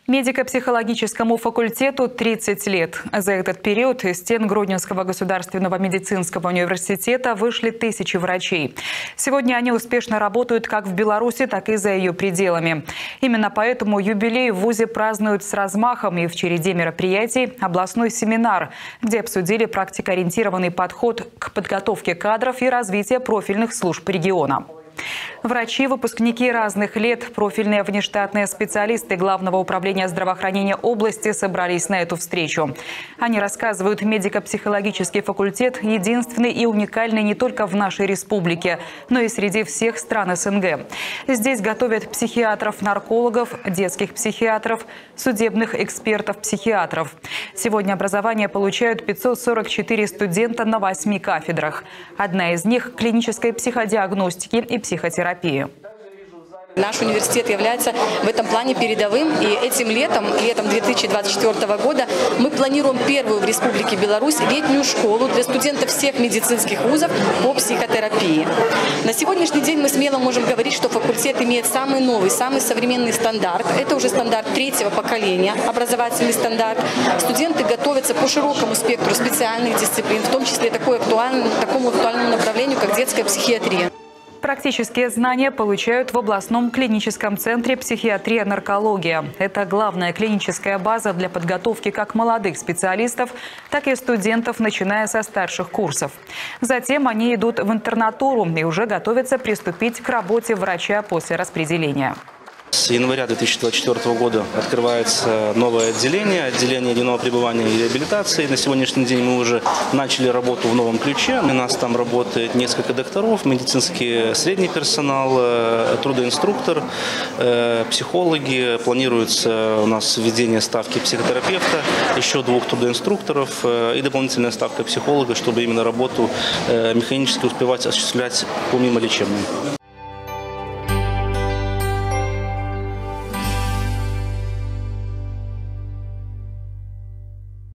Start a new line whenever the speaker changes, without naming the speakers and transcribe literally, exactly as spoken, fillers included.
Медико-психологическому факультету тридцать лет. За этот период из стен Гродненского государственного медицинского университета вышли тысячи врачей. Сегодня они успешно работают как в Беларуси, так и за ее пределами. Именно поэтому юбилей в вузе празднуют с размахом, и в череде мероприятий областной семинар, где обсудили практикоориентированный подход к подготовке кадров и развитие профильных служб региона. Врачи, выпускники разных лет, профильные внештатные специалисты Главного управления здравоохранения области собрались на эту встречу. Они рассказывают, медико-психологический факультет единственный и уникальный не только в нашей республике, но и среди всех стран СНГ. Здесь готовят психиатров, наркологов, детских психиатров, судебных экспертов-психиатров. Сегодня образование получают пятьсот сорок четыре студента на восьми кафедрах. Одна из них – клинической психодиагностики и психотерапии.
Наш университет является в этом плане передовым, и этим летом, летом две тысячи двадцать четвёртого года, мы планируем первую в Республике Беларусь летнюю школу для студентов всех медицинских вузов по психотерапии. На сегодняшний день мы смело можем говорить, что факультет имеет самый новый, самый современный стандарт. Это уже стандарт третьего поколения, образовательный стандарт. Студенты готовятся по широкому спектру специальных дисциплин, в том числе такой актуальный, такому актуальному направлению, как детская психиатрия.
Практические знания получают в областном клиническом центре «Психиатрия-наркология». Это главная клиническая база для подготовки как молодых специалистов, так и студентов, начиная со старших курсов. Затем они идут в интернатуру и уже готовятся приступить к работе врача после распределения.
С января две тысячи двадцать четвёртого года открывается новое отделение, отделение дневного пребывания и реабилитации. На сегодняшний день мы уже начали работу в новом ключе. У нас там работает несколько докторов, медицинский средний персонал, трудоинструктор, психологи. Планируется у нас введение ставки психотерапевта, еще двух трудоинструкторов и дополнительная ставка психолога, чтобы именно работу механически успевать осуществлять помимо лечебной.